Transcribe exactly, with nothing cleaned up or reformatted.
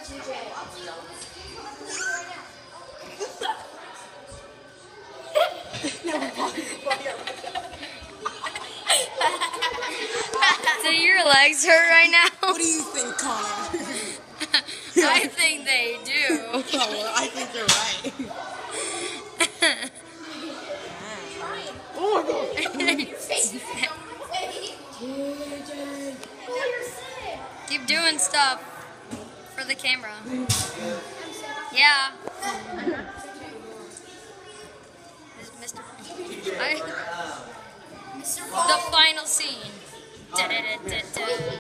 Do your legs hurt right now? What do you think, Connor? I think they do. Oh, well, I think you're right. Oh my God. Keep doing stuff for the camera. Yeah. Mister I, the final scene. Da -da -da -da -da.